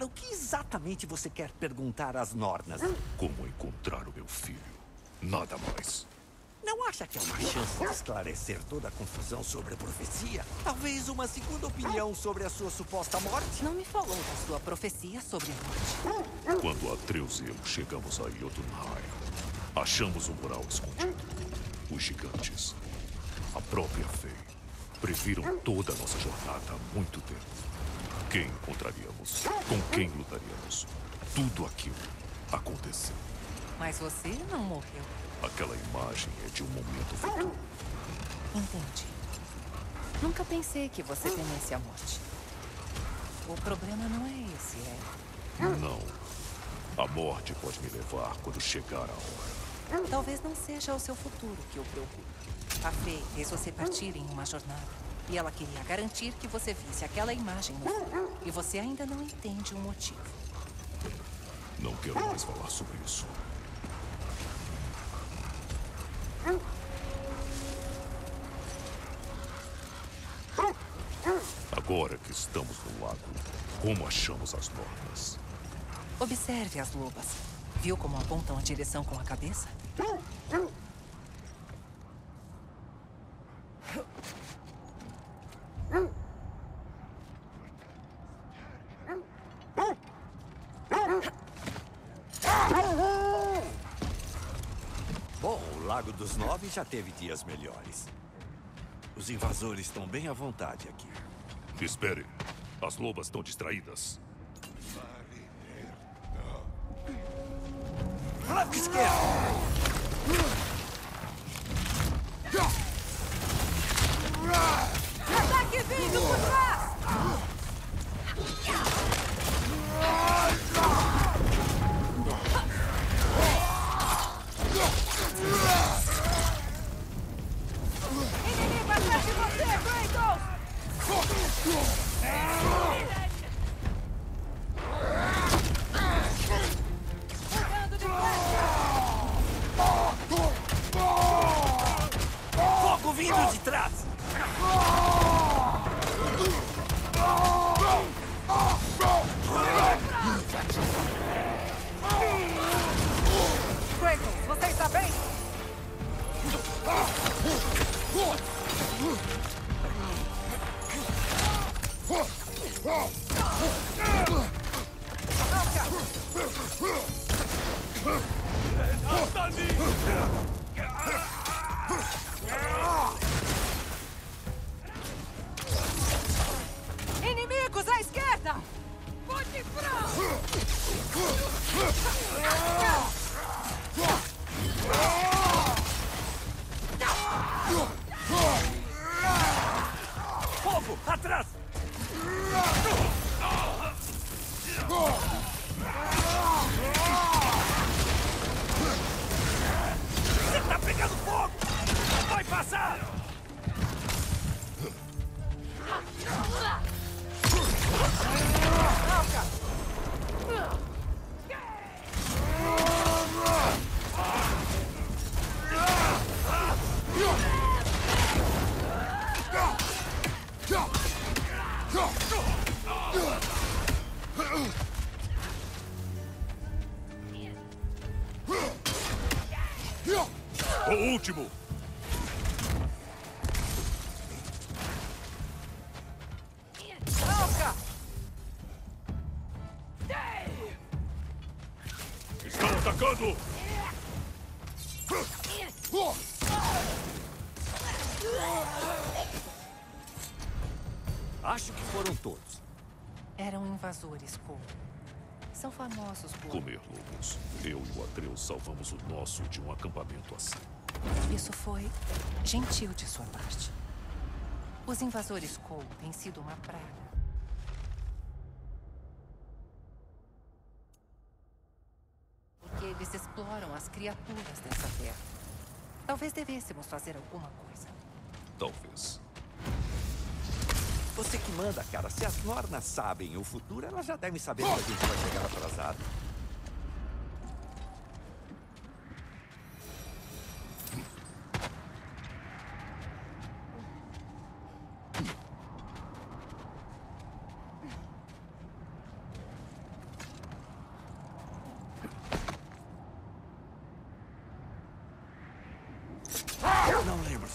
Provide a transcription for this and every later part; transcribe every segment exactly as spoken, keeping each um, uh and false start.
o que exatamente você quer perguntar às Nornas? Como encontrar o meu filho? Nada mais. Não acha que é uma chance de esclarecer toda a confusão sobre a profecia? Talvez uma segunda opinião sobre a sua suposta morte? Não me falou da sua profecia sobre a morte. Quando Atreus e eu chegamos a Jotunheim, achamos um mural escondido. Os gigantes, a própria Fei, previram toda a nossa jornada há muito tempo. Quem encontraríamos? Com quem lutaríamos? Tudo aquilo aconteceu. Mas você não morreu. Aquela imagem é de um momento futuro. Entendi. Nunca pensei que você temesse a morte. O problema não é esse, é? Não. A morte pode me levar quando chegar a hora. Talvez não seja o seu futuro que o preocupa. A Fei fez você partir em uma jornada. E ela queria garantir que você visse aquela imagem no futuro. E você ainda não entende o motivo. Não quero mais falar sobre isso. Agora que estamos no lago, como achamos as Nornas? Observe as lobas. Viu como apontam a direção com a cabeça? Bom, o Lago dos Nove já teve dias melhores. Os invasores estão bem à vontade aqui. Espere. As lobas estão distraídas. Flanco esquerdo! Ataque vindo por trás! Inimigo atrás de você, Kratos! Mudando de flecha! Fogo vindo de trás! Kratos, você está bem? Inimigos à esquerda! Bote franco! Fogo! Atrás! Você tá pegando fogo! Vai passar! O último! Alca! Estão atacando! Acho que foram todos. Eram invasores, Cole. São famosos por... Comer lobos. Eu e o Atreus salvamos o nosso de um acampamento assim. Isso foi gentil de sua parte. Os invasores Cole têm sido uma praga. Porque eles exploram as criaturas dessa terra. Talvez devêssemos fazer alguma coisa. Talvez. Você que manda, cara. Se as Nornas sabem o futuro, elas já devem saber que a gente vai chegar atrasado.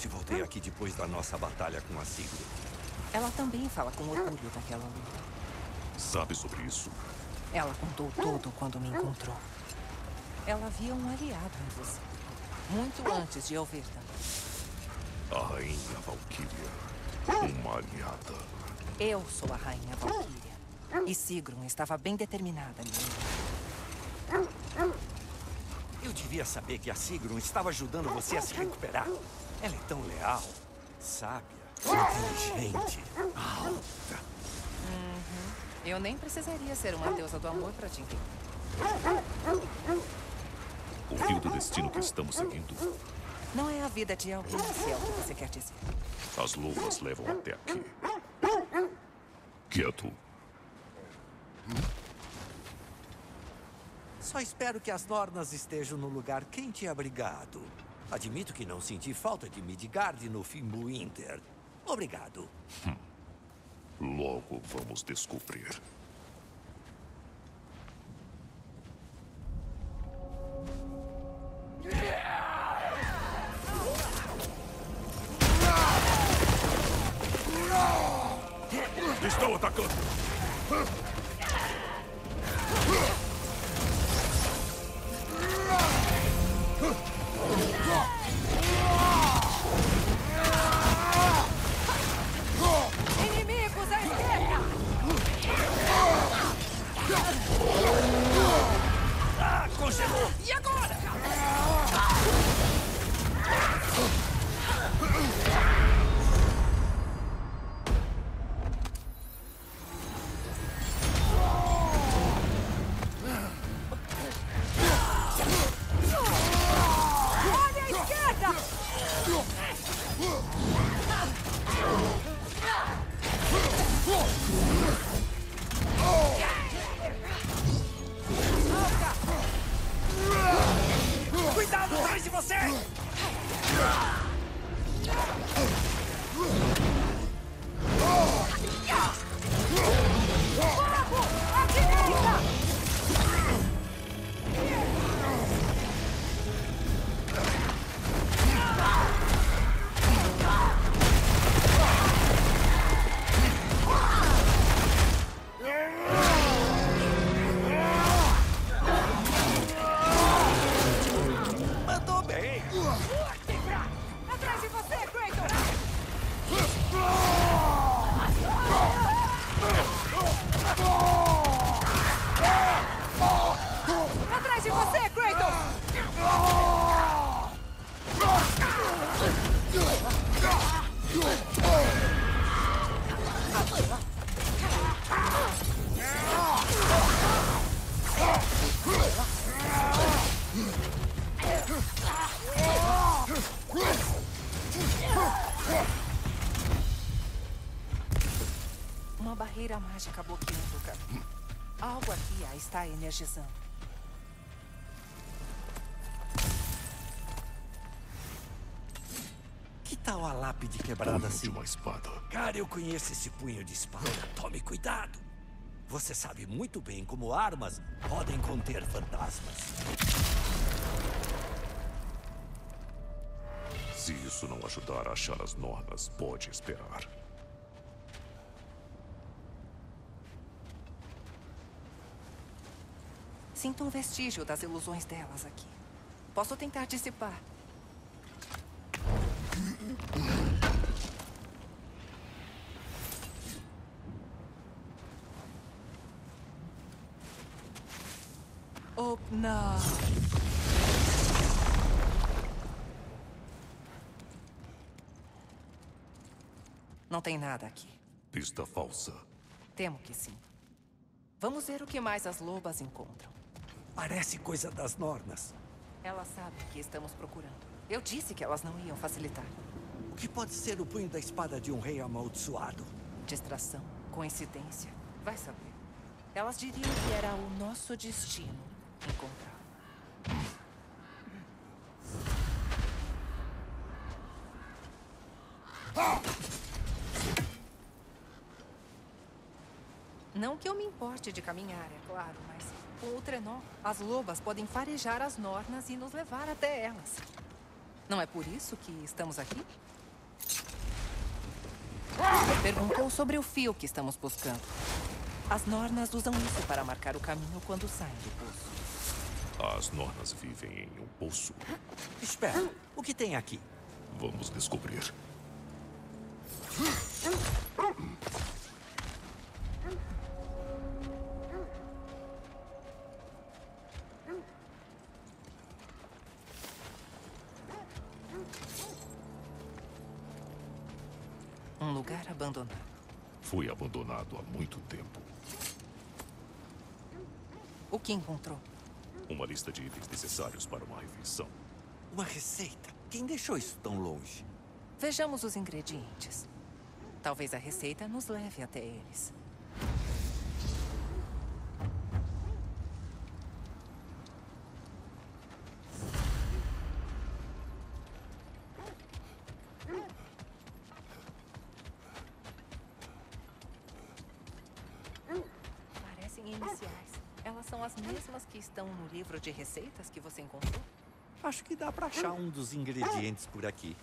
se voltei aqui depois da nossa batalha com a Sigrun. Ela também fala com orgulho daquela luta. Sabe sobre isso? Ela contou tudo quando me encontrou. Ela via um aliado em você. Muito antes de eu ver também. A Rainha Valkyria. Uma aliada. Eu sou a Rainha Valkyria. E Sigrun estava bem determinada em mim. Eu devia saber que a Sigrun estava ajudando você a se recuperar. Ela é tão leal, sábia, inteligente, alta. Uhum. Eu nem precisaria ser uma deusa do amor para te entender. O fio do destino que estamos seguindo. Não é a vida de alguém, se é o que você quer dizer. As luvas levam até aqui. Quieto. Só espero que as Nornas estejam no lugar quente e abrigado. Admito que não senti falta de Midgard no Fimbulwinter. Obrigado. Hum. Logo vamos descobrir. Estão atacando! Inimigos à esquerda! Ah, congelou! E agora? Olha à esquerda! Cuidado atrás de você! Fogo! À direita! Mandou bem! Atrás de você, Kratos! Atrás de você, Kratos! Uma barreira mágica bloqueando o caminho. Algo aqui a está energizando. Que tal a lápide quebrada Punho de assim? uma espada. Cara, eu conheço esse punho de espada. Tome cuidado. Você sabe muito bem como armas podem conter fantasmas. Se isso não ajudar a achar as Nornas, pode esperar. Sinto um vestígio das ilusões delas aqui. Posso tentar dissipar. Oh, não. Não tem nada aqui. Pista falsa. Temo que sim. Vamos ver o que mais as lobas encontram. Parece coisa das Nornas. Elas sabem o que estamos procurando. Eu disse que elas não iam facilitar. O que pode ser o punho da espada de um rei amaldiçoado? Distração, coincidência, vai saber. Elas diriam que era o nosso destino encontrar. Não que eu me importe de caminhar, é claro, mas com o trenó, as lobas podem farejar as Nornas e nos levar até elas. Não é por isso que estamos aqui? Perguntou sobre o fio que estamos buscando. As Nornas usam isso para marcar o caminho quando saem do poço. As Nornas vivem em um poço. Espera, o que tem aqui? Vamos descobrir. Um lugar abandonado. Fui abandonado há muito tempo. O que encontrou? Uma lista de itens necessários para uma refeição. Uma receita? Quem deixou isso tão longe? Vejamos os ingredientes. Talvez a receita nos leve até eles. Parecem iniciais. Elas são as mesmas que estão no livro de receitas que você encontrou? Acho que dá pra achar um dos ingredientes por aqui.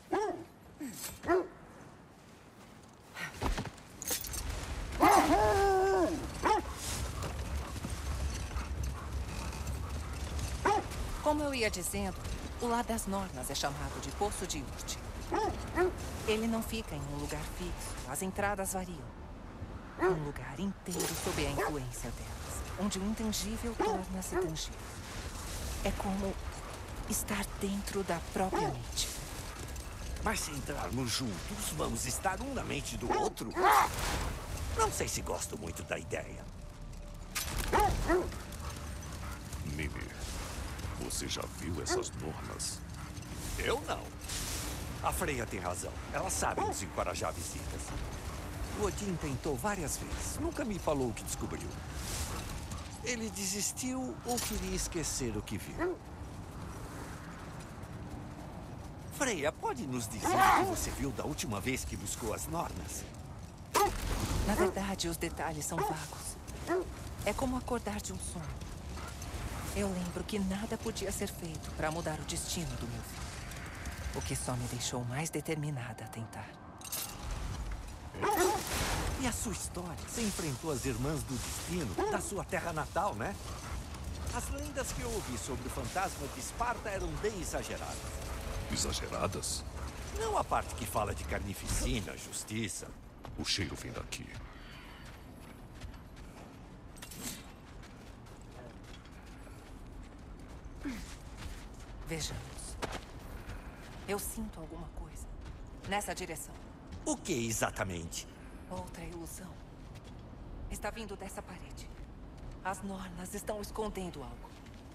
Como eu ia dizendo, o Lar das Nornas é chamado de Poço de Urte. Ele não fica em um lugar fixo. As entradas variam. Um lugar inteiro sob a influência delas, onde o intangível torna-se tangível. É como estar dentro da própria mente. Mas se entrarmos juntos, vamos estar um na mente do outro? Não sei se gosto muito da ideia. Mimi, você já viu essas Nornas? Eu não. A Freya tem razão. Ela sabe nos encorajar visitas. O Odin tentou várias vezes. Nunca me falou o que descobriu. Ele desistiu ou queria esquecer o que viu. Freya, pode nos dizer o que você viu da última vez que buscou as Nornas? Na verdade, os detalhes são vagos. É como acordar de um sono. Eu lembro que nada podia ser feito para mudar o destino do meu filho. O que só me deixou mais determinada a tentar. E a sua história? Você enfrentou as Irmãs do Destino da sua terra natal, né? As lendas que eu ouvi sobre o fantasma de Esparta eram bem exageradas. Exageradas? Não a parte que fala de carnificina, justiça. O cheiro vem daqui. Vejamos. Eu sinto alguma coisa. Nessa direção. O que exatamente? Outra ilusão. Está vindo dessa parede. As Nornas estão escondendo algo.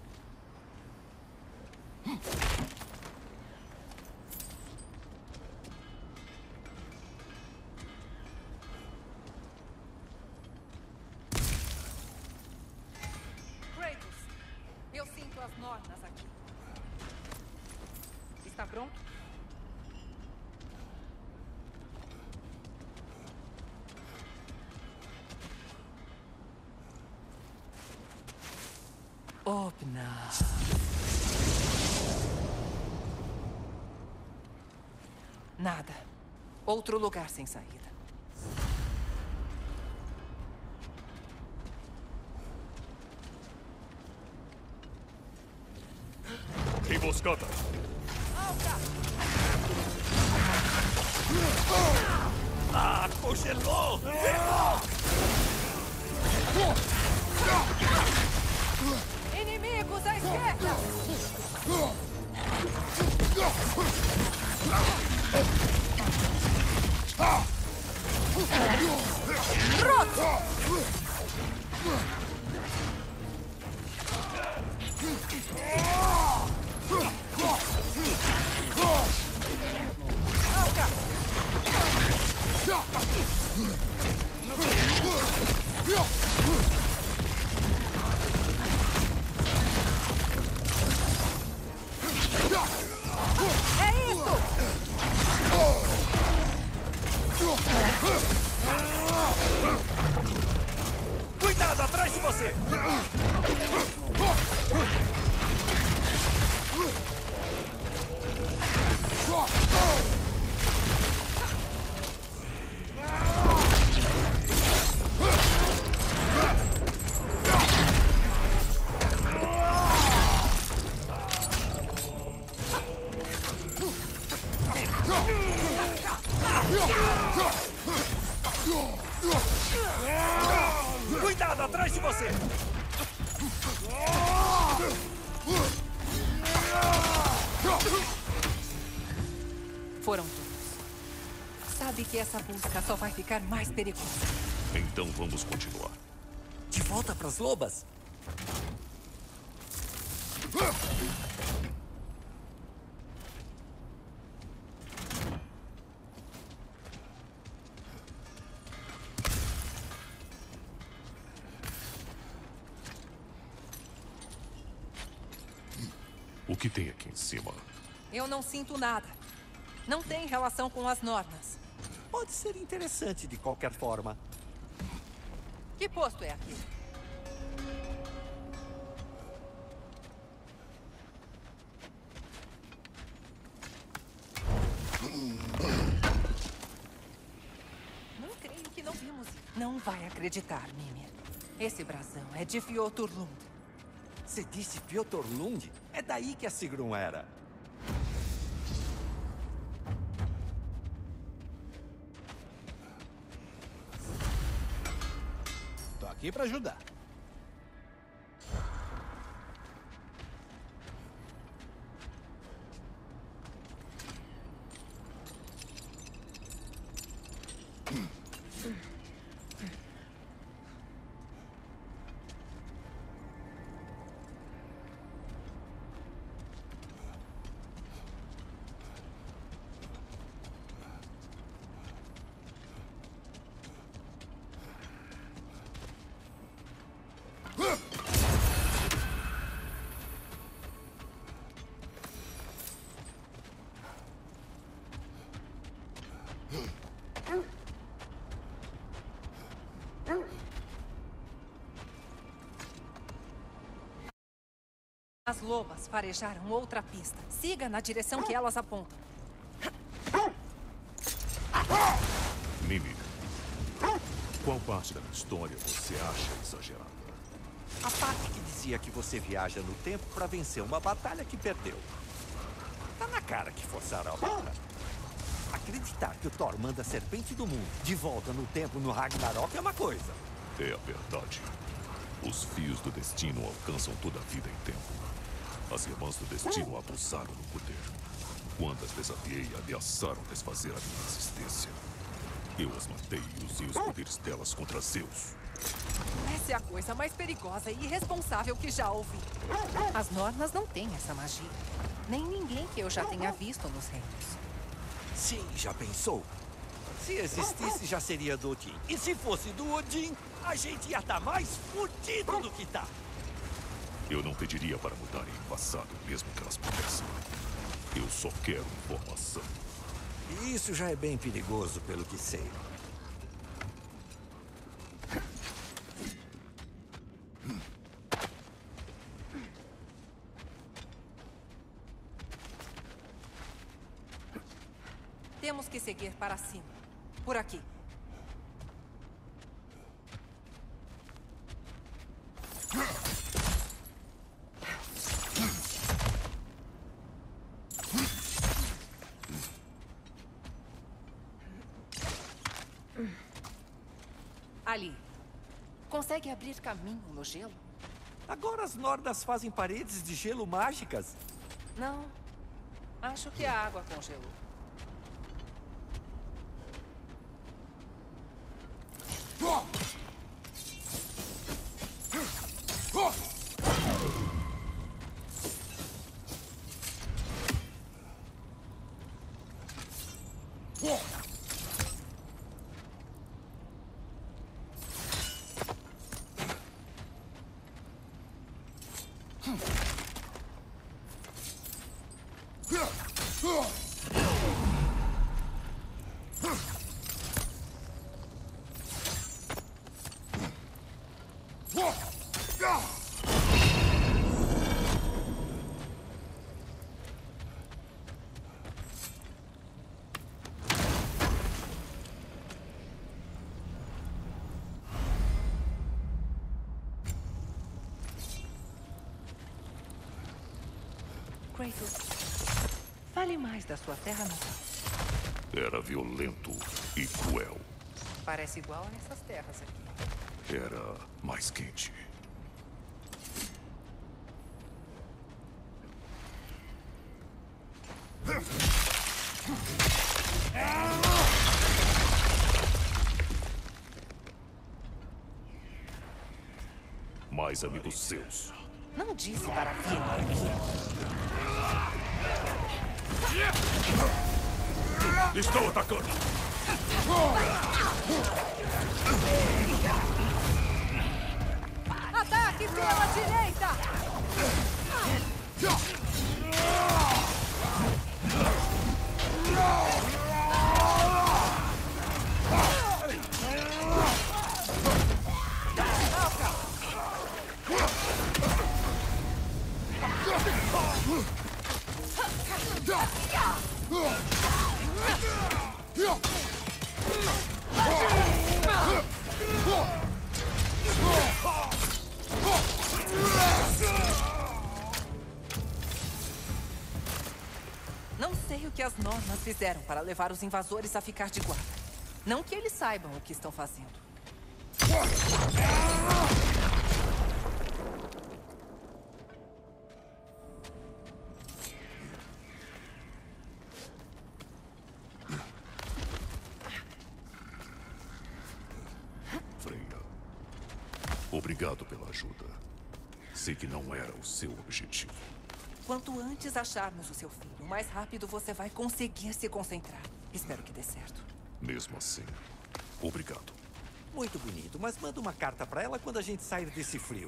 Kratos, eu sinto as Nornas aqui. Está pronto? Opna. Nada. Outro lugar sem saída. Emboscada! Ah, congelou! Inimigos à esquerda! É isso! Cuidado, atrás de você! Cuidado, atrás de você! Foram todos. Sabe que essa busca só vai ficar mais perigosa. Então vamos continuar. De volta pras lobas? O que tem aqui em cima? Eu não sinto nada. Não tem relação com as normas. Pode ser interessante de qualquer forma. Que posto é aquele? Não creio que não vimos. Não vai acreditar, Mimir. Esse brasão é de Fioturlund. Você disse Fioturlund? É daí que a Sigrun era. Tô aqui pra ajudar. As lobas farejaram outra pista. Siga na direção que elas apontam. Mimir, qual parte da minha história você acha exagerada? A parte que dizia que você viaja no tempo para vencer uma batalha que perdeu. Tá na cara que forçaram a barra. Acreditar que o Thor manda a serpente do mundo de volta no tempo no Ragnarok é uma coisa. É a verdade. Os fios do destino alcançam toda a vida em tempo. As irmãs do destino abusaram do poder. Quando as desafiei, ameaçaram desfazer a minha existência. Eu as matei e usei os poderes delas contra Zeus. Essa é a coisa mais perigosa e irresponsável que já ouvi. As normas não têm essa magia. Nem ninguém que eu já tenha visto nos reinos. Sim, já pensou? Se existisse, já seria do Odin. E se fosse do Odin, a gente ia estar mais fudido do que tá. Eu não pediria para mudarem o passado, mesmo que elas pudessem. Eu só quero informação. E isso já é bem perigoso, pelo que sei. Temos que seguir para cima. Por aqui. Ali. Consegue abrir caminho no gelo? Agora as Nordas fazem paredes de gelo mágicas? Não. Acho que a água congelou. Kratos, fale mais da sua terra natal. Era violento e cruel. Parece igual a essas terras aqui. era mais quente. Mais amigos seus. Não disse para vir aqui. Estou atacando! Ataque pela direita! Não sei o que as normas fizeram para levar os invasores a ficar de guarda. Não que eles saibam o que estão fazendo. Freya, obrigado pela ajuda. Sei que não era o seu objetivo. Quanto antes acharmos o seu filho, mais rápido você vai conseguir se concentrar. Espero que dê certo. Mesmo assim, obrigado. Muito bonito, mas manda uma carta pra ela quando a gente sair desse frio.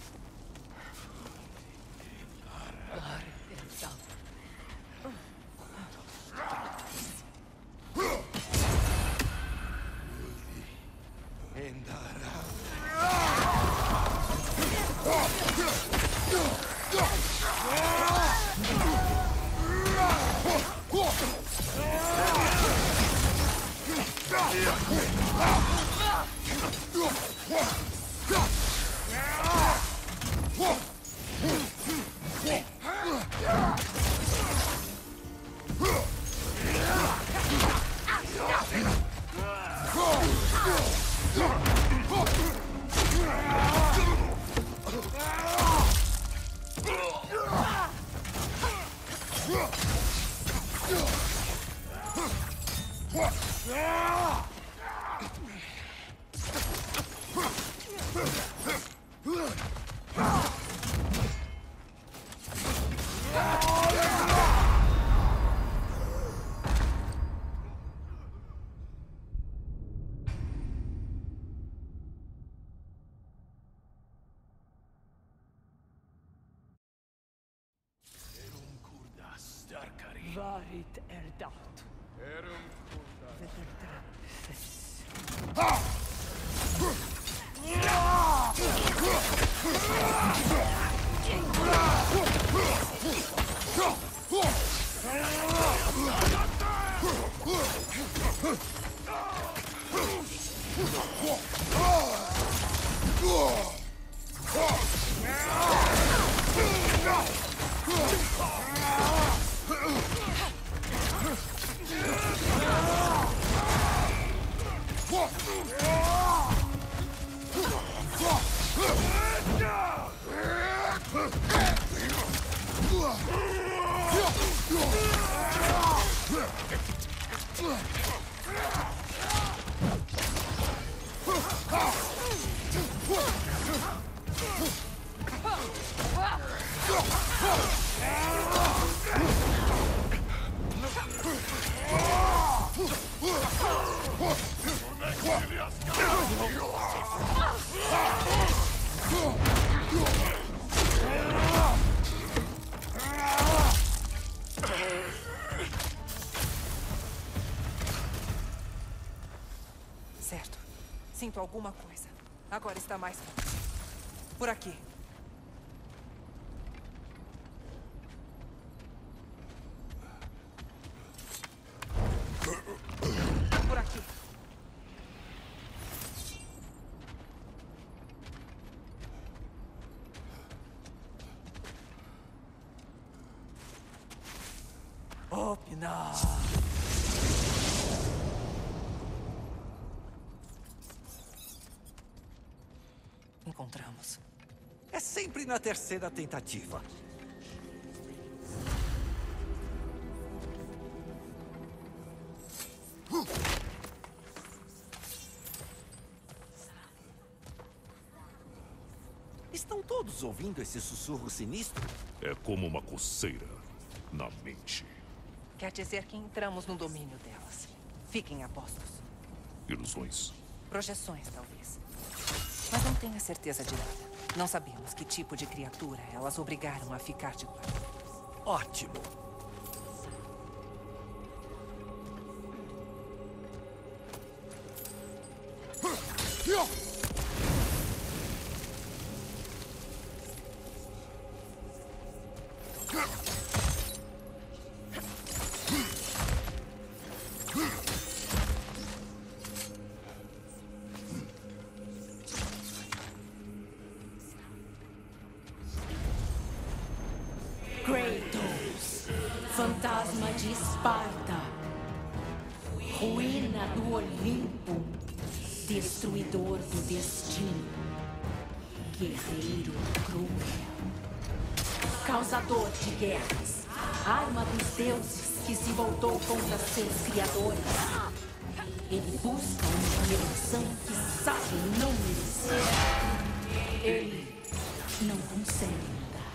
Varit erdat. Certo. Sinto alguma coisa. Agora está mais forte. Por aqui. Por aqui. Opina. encontramos. É sempre na terceira tentativa. Estão todos ouvindo esse sussurro sinistro? É como uma coceira na mente. Quer dizer que entramos no domínio delas. Fiquem a postos. Ilusões. Projeções, talvez. Mas não tenho certeza de nada. Não sabemos que tipo de criatura elas obrigaram a ficar de guarda. Ótimo. Kratos, fantasma de Esparta, ruína do Olimpo, destruidor do destino, guerreiro cruel, causador de guerras, arma dos deuses que se voltou contra seus criadores. Ele busca uma redenção que sabe não merecer. Ele não consegue mudar.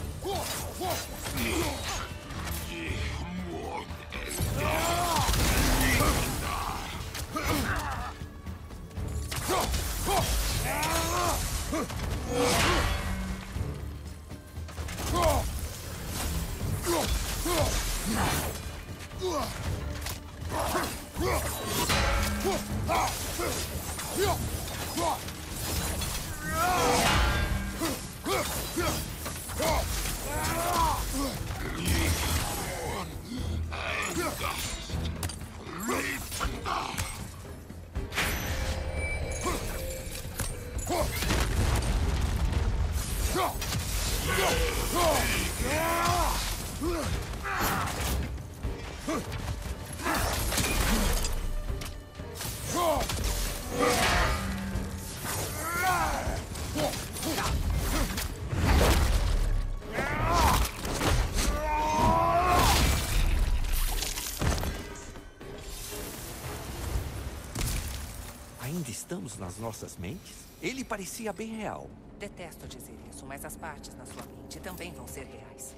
Ainda estamos nas nossas mentes? Ele parecia bem real. Detesto dizer isso, mas as partes na sua mente também vão ser reais.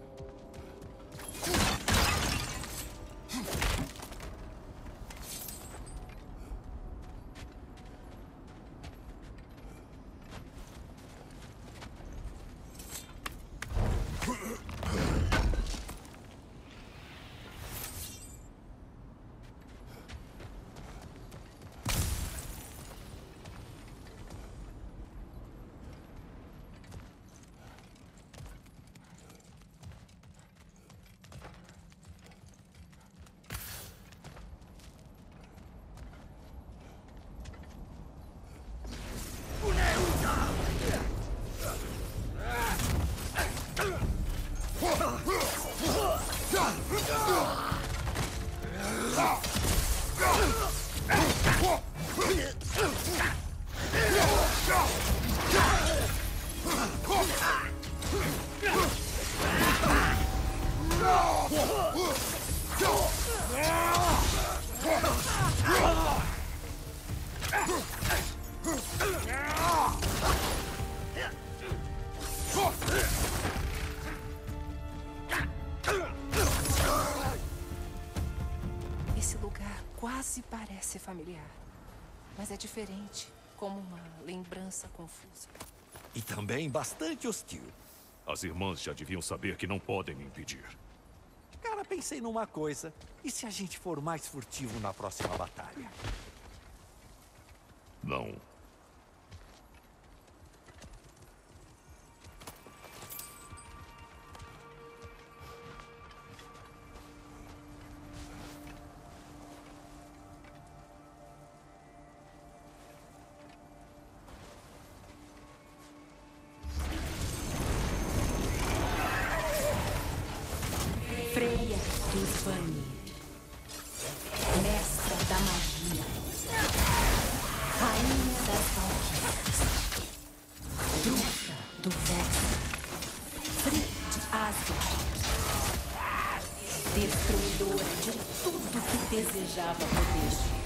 Esse lugar quase parece familiar, mas é diferente, como uma lembrança confusa. E também bastante hostil. As irmãs já deviam saber que não podem me impedir. Cara, pensei numa coisa. E se a gente for mais furtivo na próxima batalha? Não. Freya dos Vanir, mestra da magia, rainha da desejava proteger.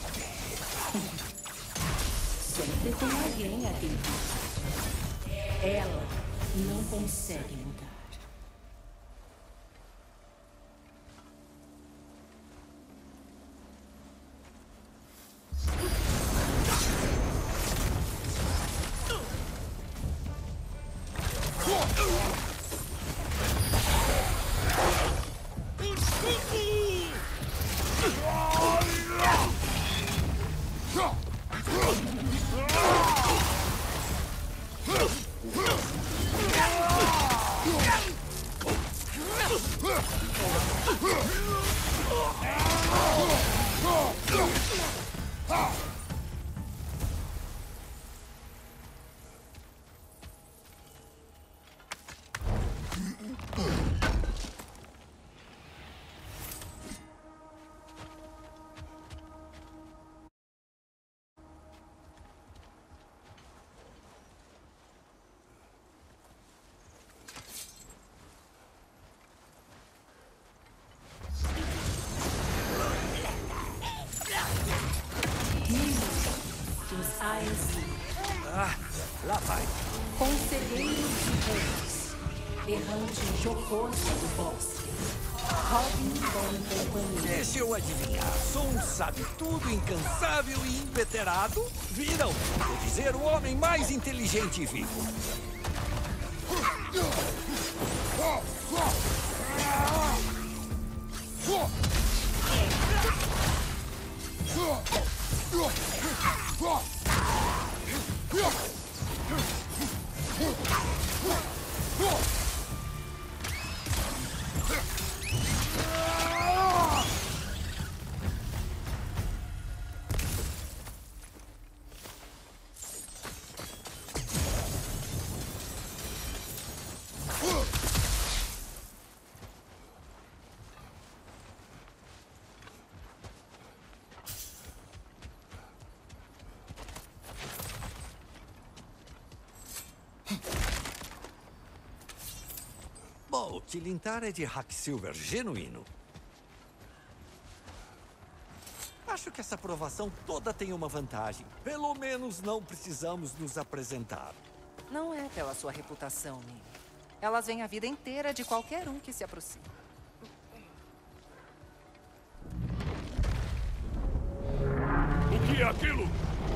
Sempre tem alguém a quem proteger. Ela não consegue mudar. Ah, lá vai. Conselheiro de reis, errante jocoso do bosque. Robin Bom Companheiro. Deixa eu adivinhar. Sou um sabe-tudo, incansável e inveterado. Viram? Vou dizer o homem mais inteligente vivo. Bom, Tilintar é de Hacksilver genuíno. Acho que essa aprovação toda tem uma vantagem. Pelo menos não precisamos nos apresentar. Não é pela sua reputação, Mimi. Elas vêm a vida inteira de qualquer um que se aproxime. O que é aquilo?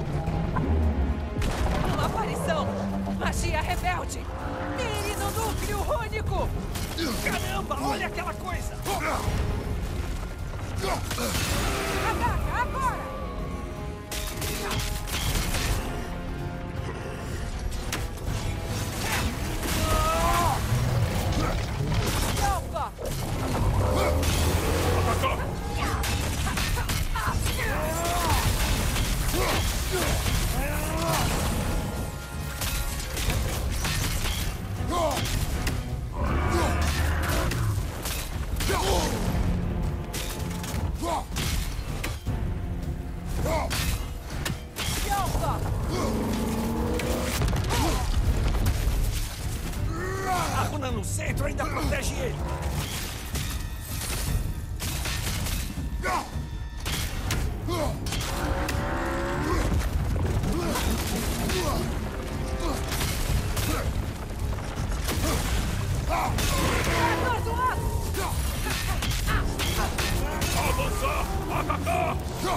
Uma aparição! Magia rebelde! Mire no núcleo único! Caramba, olha aquela coisa! Ataca agora! Opa! Atacar! A runa no centro ainda protege ele. Avançar! Atacar!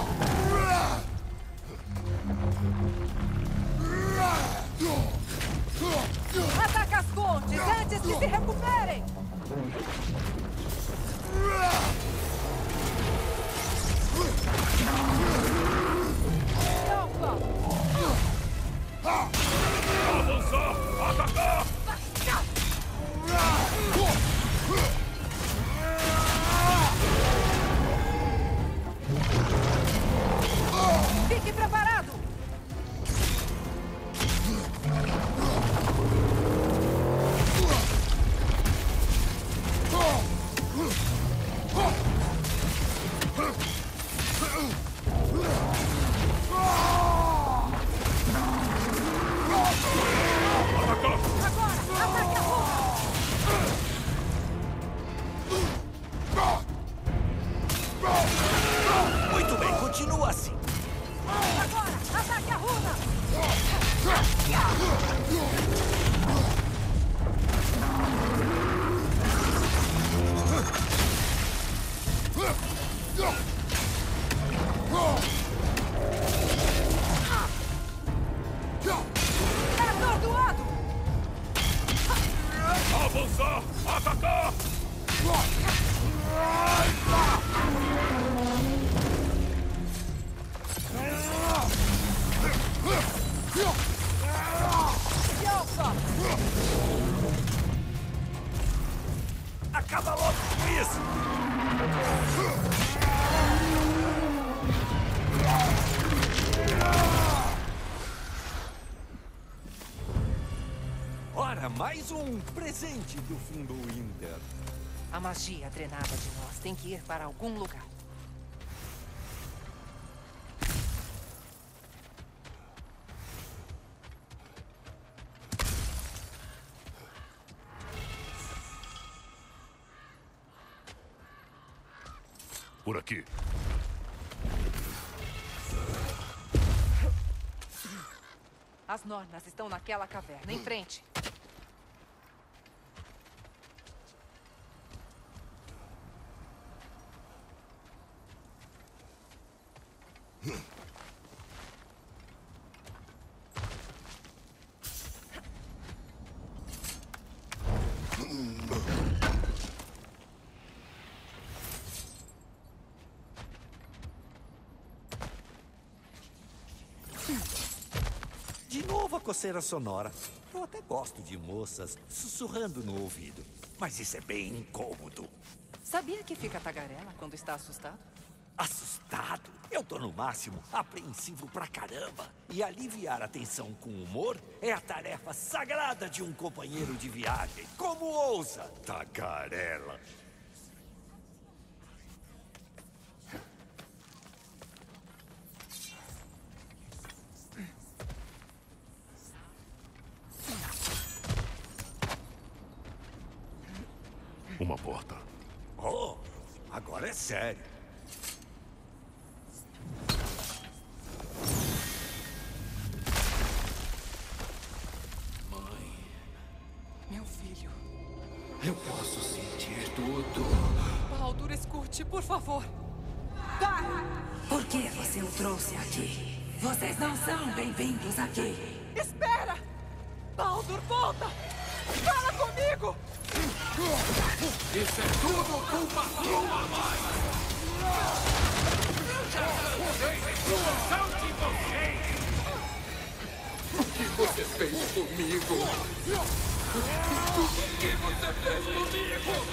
Ataca as pontes antes que se recuperem! Avançar! Atacar! Fique preparado! Atacar! Atordoado! Avançar! Atacar! Acaba logo com isso! Ora, mais um presente do Fimbulwinter. A magia drenada de nós tem que ir para algum lugar. Por aqui. As Nornas estão naquela caverna, em frente. De novo a coceira sonora. Eu até gosto de moças sussurrando no ouvido. Mas isso é bem incômodo. Sabia que fica tagarela quando está assustado? Assustado? Eu tô no máximo apreensivo pra caramba. E aliviar a tensão com humor é a tarefa sagrada de um companheiro de viagem. Como ousa, tagarela? Uma porta. Oh, agora é sério. Mãe, Meu filho. eu posso sentir tudo. Baldur, escute, por favor. Por que você o trouxe aqui? Vocês não são bem-vindos aqui. Espera! Baldur, volta! Fala comigo! Isso é tudo culpa sua, mãe! Eu já cansei da exploração de vocês! O que você fez comigo? O que você fez comigo?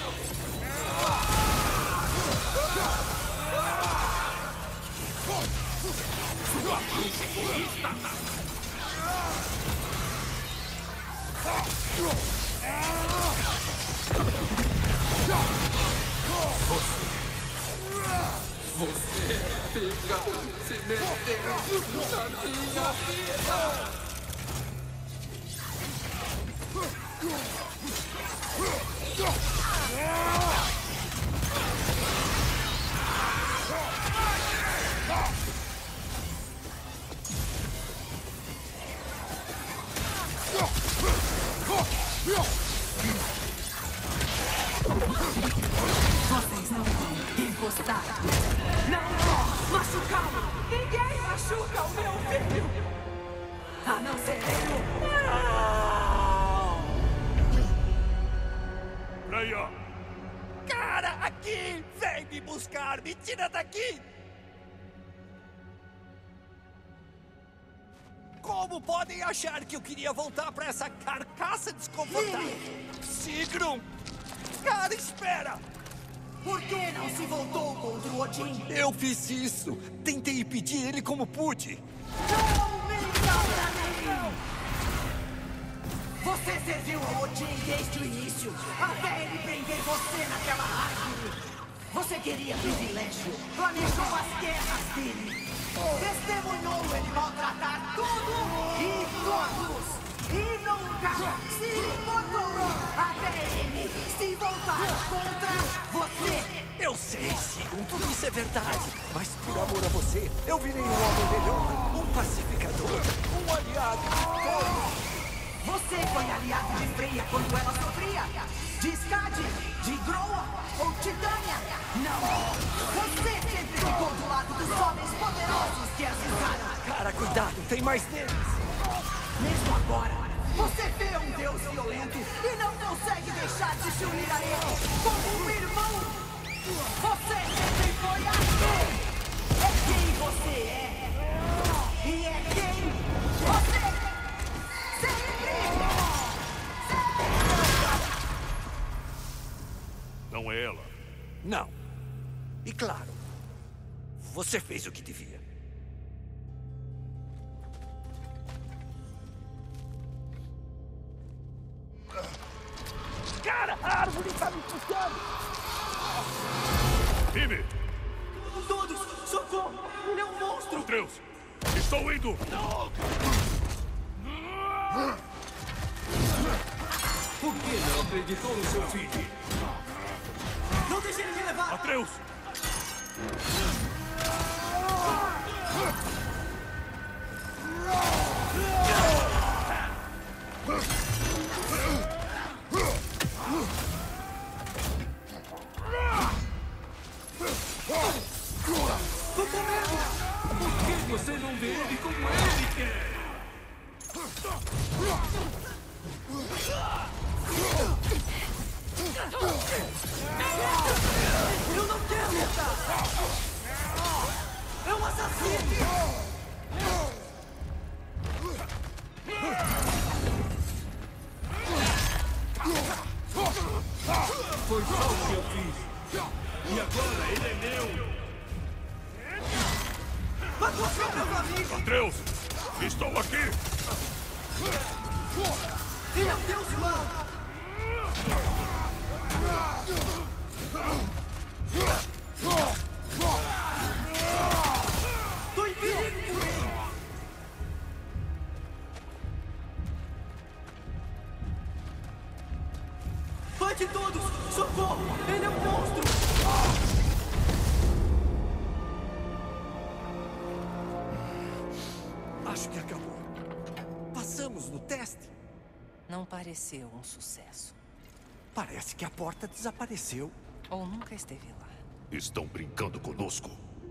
Sua mãe egoísta! Você fica se metendo na minha vida! Vocês não vão encostar. Não vão machucá-lo. Ninguém machuca o meu filho! A não ser eu. Freya! Cara, aqui! Vem me buscar! Me tira daqui! Como podem achar que eu queria voltar pra essa carcaça desconfortável? Sigrun! Cara, espera! Por que não se voltou contra o Odin? Eu fiz isso! Tentei impedir ele como pude! Não minta pra mim! Você serviu ao Odin desde o início, até ele prender você naquela árvore. Você queria privilégio, planejou as guerras dele, testemunhou ele maltratar tudo e todos. E nunca se importou até ele se voltar contra você. Eu sei, Sigrun, tudo isso é verdade. Mas por amor a você, eu virei um homem melhor, um pacificador, um aliado de todos. Você foi aliado de Freya quando ela sofria. De Skadi, de Groa ou Titânia. Não. Você sempre ficou do lado dos homens poderosos que as usaram. Cara, cuidado, tem mais deles. Mesmo agora, um deus violento e não consegue deixar de se unir a ele como um irmão. Você sempre foi assim. É quem você é. E é quem você sempre... Não é ela. Não. E claro, você fez o que devia. Cara, a árvore está me puxando! Mimir! Todos, socorro! Ele é um monstro! Atreus! Estou indo! Por que não acreditou no seu filho? Não deixe ele me levar! Atreus! Tô com medo! Por que você não vê ele como ele quer? Eu não quero lutar! É um assassino! Foi só o que eu fiz. E agora ele é meu. Matou seu meu amigo! Atreus! Estou aqui! Ele é um deus mau! Tô em perigo por ele! Vai de todos! Socorro! Ele é um monstro! Acho que acabou. Passamos no teste. Não pareceu um sucesso. Parece que a porta desapareceu. Ou nunca esteve lá. Estão brincando conosco?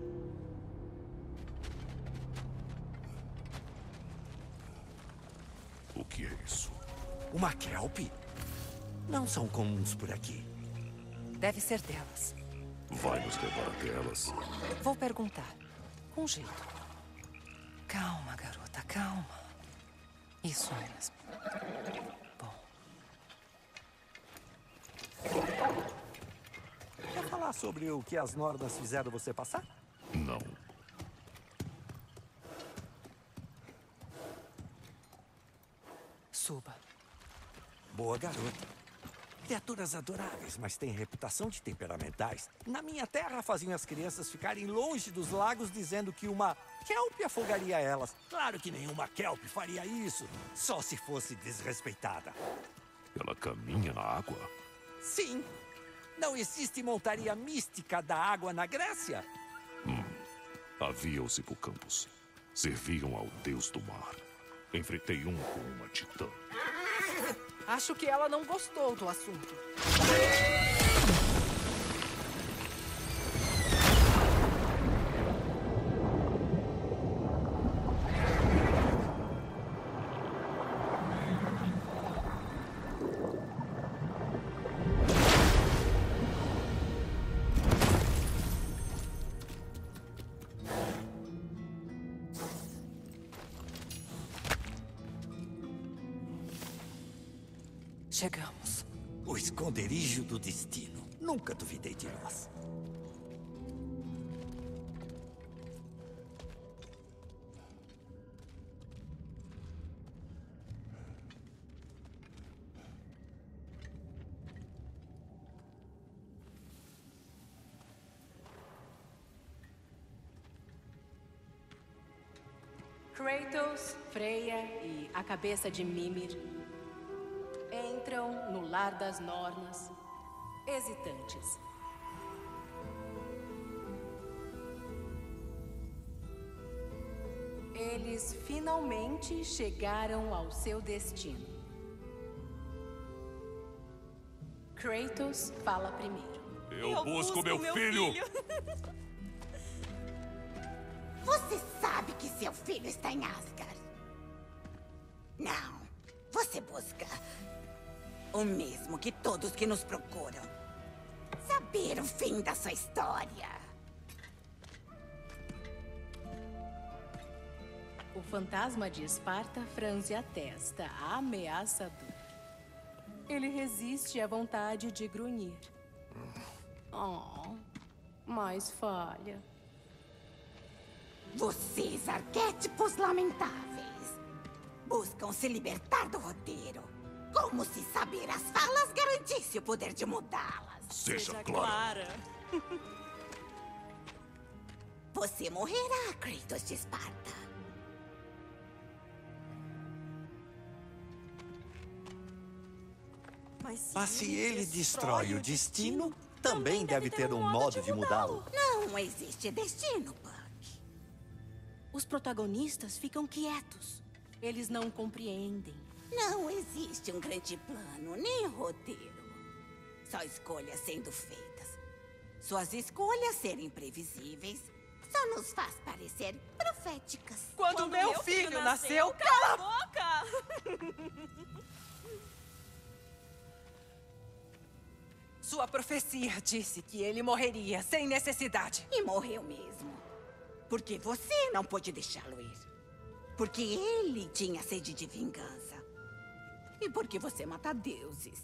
O que é isso? Uma kelp? Não são comuns por aqui. Deve ser delas. Vai nos levar até elas? Vou perguntar. Com jeito. Calma, garota, calma. Isso mesmo. Bom. Quer falar sobre o que as normas fizeram você passar? Não. Suba. Boa garota. Criaturas adoráveis, mas têm reputação de temperamentais. Na minha terra faziam as crianças ficarem longe dos lagos dizendo que uma kelp afogaria elas. Claro que nenhuma kelp faria isso, só se fosse desrespeitada. Ela caminha na água? Sim. Não existe montaria mística da água na Grécia? Hum. Havia os hipocampos. Serviam ao deus do mar. Enfrentei um com uma titã. Acho que ela não gostou do assunto. Chegamos. O esconderijo do destino. Nunca duvidei de nós. Kratos, Freya e a cabeça de Mimir entram no Lar das Nornas, hesitantes. Eles finalmente chegaram ao seu destino. Kratos fala primeiro. Eu, Eu busco, busco meu, meu filho! filho. Você sabe que seu filho está em Asgard? Não. Você você busca o mesmo que todos que nos procuram. Saber o fim da sua história. O fantasma de Esparta franze a testa, ameaçador. Ele resiste à vontade de grunhir. Oh, mas falha. Vocês, arquétipos lamentáveis, buscam se libertar do roteiro. Como se saber as falas garantisse o poder de mudá-las. Seja clara. Você morrerá, Kratos de Esparta. Mas se ele destrói o destino, também deve ter um modo de mudá-lo. Não existe destino, Buck. Os protagonistas ficam quietos. Eles não compreendem. Não existe um grande plano, nem roteiro. Só escolhas sendo feitas. Suas escolhas serem previsíveis só nos faz parecer proféticas. Quando, Quando meu, meu filho, filho nasceu, nasceu, cala a boca! Sua profecia disse que ele morreria sem necessidade. E morreu mesmo. Porque você não pôde deixá-lo ir. Porque ele tinha sede de vingança. E porque você mata deuses.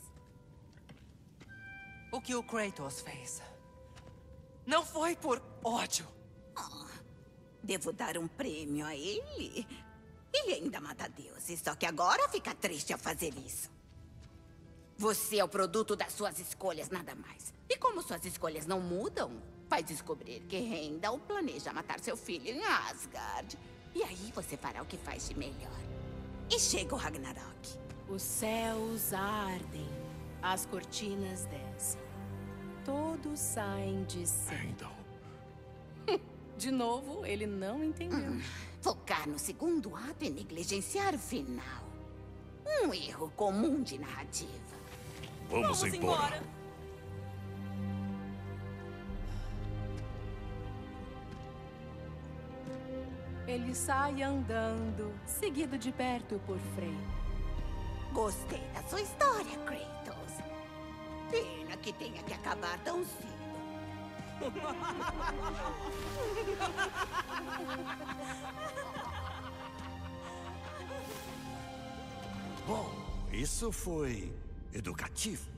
O que o Kratos fez não foi por ódio. Oh, devo dar um prêmio a ele. Ele ainda mata deuses, só que agora fica triste ao fazer isso. Você é o produto das suas escolhas, nada mais. E como suas escolhas não mudam, vai descobrir que Heimdall planeja matar seu filho em Asgard. E aí você fará o que faz de melhor. E chega o Ragnarok. Os céus ardem, as cortinas descem. Todos saem de cena. Heimdall. De novo, ele não entendeu. Hum, focar no segundo ato e negligenciar o final. Um erro comum de narrativa. Vamos, Vamos embora. embora. Ele sai andando, seguido de perto por Frey. Gostei da sua história, Kratos. Pena que tenha que acabar tão cedo. Bom, isso foi educativo.